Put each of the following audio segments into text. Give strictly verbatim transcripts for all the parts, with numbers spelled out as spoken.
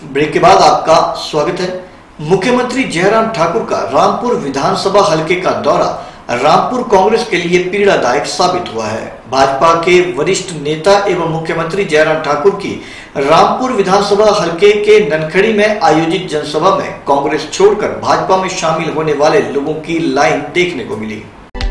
Break के बाद आपका स्वागत है। मुख्यमंत्री जयराम ठाकुर का रामपुर विधानसभा हलके का दौरा रामपुर कांग्रेस के लिए पीड़ादायक साबित हुआ है। भाजपा के वरिष्ठ नेता एवं मुख्यमंत्री जयराम ठाकुर की रामपुर विधानसभा हलके के ननखड़ी में आयोजित जनसभा में कांग्रेस छोड़कर भाजपा में शामिल होने वाले लोगों की लाइन देखने को मिली।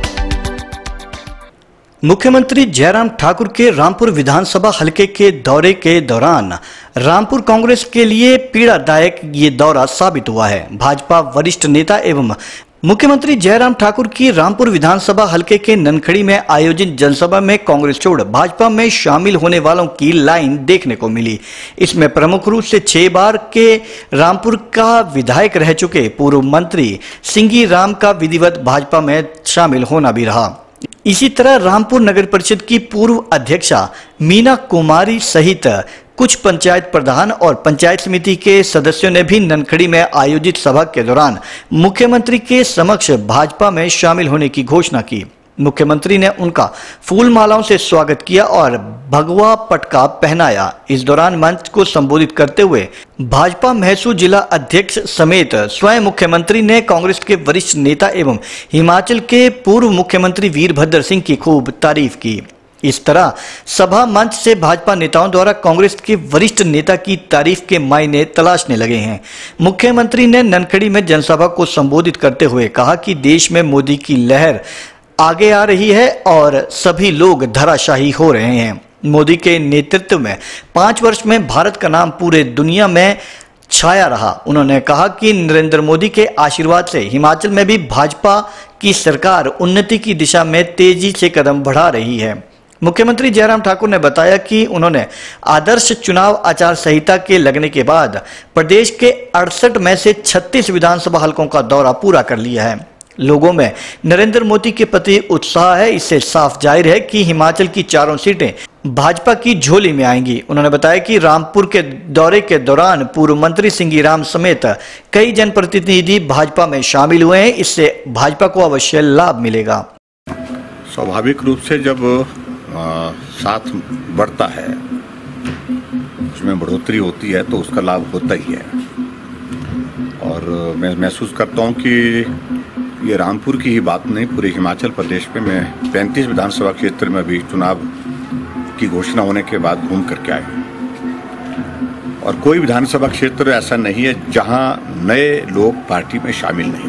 मुख्यमंत्री जयराम ठाकुर के रामपुर विधानसभा हलके के दौरे के दौरान रामपुर कांग्रेस के लिए पीड़ादायक ये दौरा साबित हुआ है। भाजपा वरिष्ठ नेता एवं मुख्यमंत्री जयराम ठाकुर की रामपुर विधानसभा हलके के ननखड़ी में आयोजित जनसभा में कांग्रेस छोड़ भाजपा में शामिल होने वालों की लाइन देखने को मिली। इसमें प्रमुख रूप से छह बार के रामपुर का विधायक रह चुके पूर्व मंत्री सिंगी राम का विधिवत भाजपा में शामिल होना भी रहा। इसी तरह रामपुर नगर परिषद की पूर्व अध्यक्षा मीना कुमारी सहित कुछ पंचायत प्रधान और पंचायत समिति के सदस्यों ने भी ननखड़ी में आयोजित सभा के दौरान मुख्यमंत्री के समक्ष भाजपा में शामिल होने की घोषणा की। मुख्यमंत्री ने उनका फूल मालाओं से स्वागत किया और भगवा पटका पहनाया। इस दौरान मंच को संबोधित करते हुए भाजपा महसूर जिला अध्यक्ष समेत स्वयं मुख्यमंत्री ने कांग्रेस के वरिष्ठ नेता एवं हिमाचल के पूर्व मुख्यमंत्री वीरभद्र सिंह की खूब तारीफ की। इस तरह सभा मंच से भाजपा नेताओं द्वारा कांग्रेस के वरिष्ठ नेता की तारीफ के मायने तलाशने लगे हैं। मुख्यमंत्री ने ननखड़ी में जनसभा को संबोधित करते हुए कहा कि देश में मोदी की लहर आगे आ रही है और सभी लोग धराशाही हो रहे हैं। मोदी के नेतृत्व में पांच वर्ष में भारत का नाम पूरे दुनिया में छाया रहा। उन्होंने कहा कि नरेंद्र मोदी के आशीर्वाद से हिमाचल में भी भाजपा की सरकार उन्नति की दिशा में तेजी से कदम बढ़ा रही है। मुख्यमंत्री जयराम ठाकुर ने बताया कि उन्होंने आदर्श चुनाव आचार संहिता के लगने के बाद प्रदेश के अड़सठ में से छत्तीस विधानसभा हलकों का दौरा पूरा कर लिया है। लोगों में नरेंद्र मोदी के प्रति उत्साह है। इससे साफ जाहिर है कि हिमाचल की चारों सीटें भाजपा की झोली में आएंगी। उन्होंने बताया कि रामपुर के दौरे के दौरान पूर्व मंत्री सिंगी राम समेत कई जनप्रतिनिधि भाजपा में शामिल हुए हैं। इससे भाजपा को अवश्य लाभ मिलेगा। स्वाभाविक रूप से जब आ, साथ बढ़ता है, उसमें बढ़ोतरी होती है तो उसका लाभ होता ही है। और मैं महसूस करता हूँ कि ये रामपुर की ही बात नहीं, पूरे हिमाचल प्रदेश में मैं पैंतीस विधानसभा क्षेत्र में भी चुनाव की घोषणा होने के बाद घूम करके आया और कोई विधानसभा क्षेत्र ऐसा नहीं है जहां नए लोग पार्टी में शामिल नहीं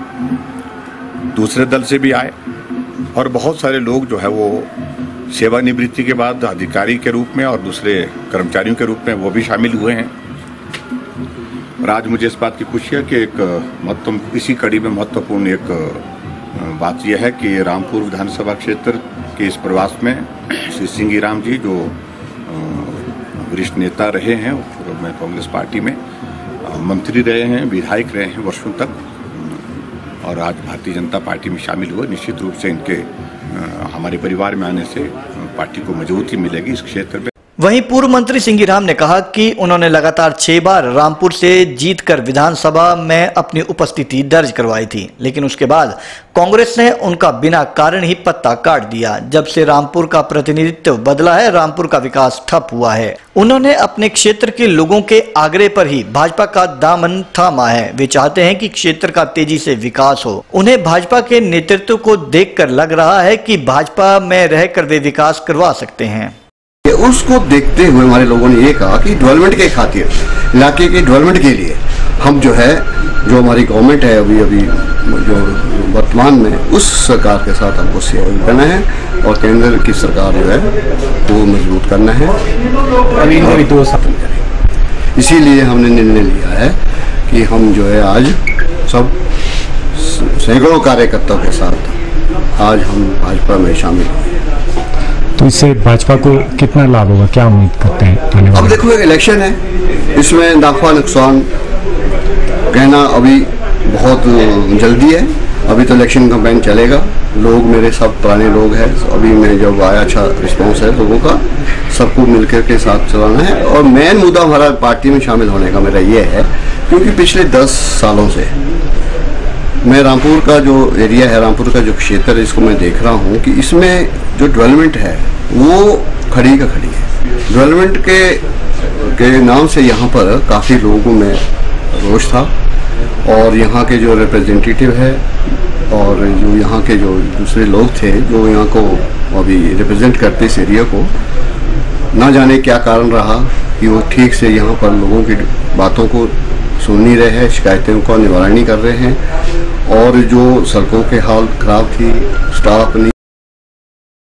हुए। दूसरे दल से भी आए और बहुत सारे लोग जो है वो सेवानिवृत्ति के बाद अधिकारी के रूप में और दूसरे कर्मचारियों के रूप में वो भी शामिल हुए हैं। और आज मुझे इस बात की खुशी है कि एक महत्व इसी कड़ी में महत्वपूर्ण एक बात यह है कि रामपुर विधानसभा क्षेत्र के इस प्रवास में श्री सिंगी राम जी जो वरिष्ठ नेता रहे हैं मैं कांग्रेस पार्टी में मंत्री रहे हैं, विधायक रहे हैं वर्षों तक और आज भारतीय जनता पार्टी में शामिल हुए। निश्चित रूप से इनके हमारे परिवार में आने से पार्टी को मजबूती मिलेगी इस क्षेत्र में। वहीं पूर्व मंत्री सिंगी राम ने कहा कि उन्होंने लगातार छह बार रामपुर से जीतकर विधानसभा में अपनी उपस्थिति दर्ज करवाई थी, लेकिन उसके बाद कांग्रेस ने उनका बिना कारण ही पत्ता काट दिया। जब से रामपुर का प्रतिनिधित्व बदला है, रामपुर का विकास ठप हुआ है। उन्होंने अपने क्षेत्र के लोगों के आग्रह पर ही भाजपा का दामन थामा है। वे चाहते हैं कि क्षेत्र का तेजी से विकास हो। उन्हें भाजपा के नेतृत्व को देखकर लग रहा है कि भाजपा में रहकर वे विकास करवा सकते हैं। उसको देखते हुए हमारे लोगों ने ये कहा कि डेवलपमेंट के खातिर, इलाके के डेवलपमेंट के लिए हम जो है जो हमारी गवर्नमेंट है अभी अभी जो वर्तमान में उस सरकार के साथ हमको सहयोग करना है और केंद्र की सरकार जो है वो मजबूत करना है। अभी इनके दो साथ इसीलिए हमने निर्णय लिया है कि हम जो है आज सब सैकड़ों कार्यकर्ताओं के साथ आज हम भाजपा में शामिल हुए। तो इससे भाजपा को कितना लाभ होगा, क्या उम्मीद करते हैं? अब देखो इलेक्शन है, इसमें नाफा नुकसान कहना अभी बहुत जल्दी है। अभी तो इलेक्शन कैंपेन चलेगा। लोग मेरे सब पुराने लोग हैं, अभी मैं जब आया अच्छा रिस्पांस है लोगों का, सबको मिलकर के साथ चलाना है। और मेन मुद्दा हमारा पार्टी में शामिल होने का मेरा ये है क्योंकि पिछले दस सालों से मैं रामपुर का जो एरिया है, रामपुर का जो क्षेत्र है, इसको मैं देख रहा हूँ कि इसमें जो डेवलपमेंट है वो खड़ी का खड़ी है। डेवलपमेंट के के नाम से यहाँ पर काफ़ी लोगों में रोष था, और यहाँ के जो रिप्रेजेंटेटिव है और जो यहाँ के जो दूसरे लोग थे जो यहाँ को अभी रिप्रेजेंट करते इस एरिया को, ना जाने क्या कारण रहा कि वो ठीक से यहाँ पर लोगों की बातों को सुन नहीं रहे हैं, शिकायतों का निवारण नहीं कर रहे हैं, और जो सड़कों के हाल खराब थी, स्टाफ नहीं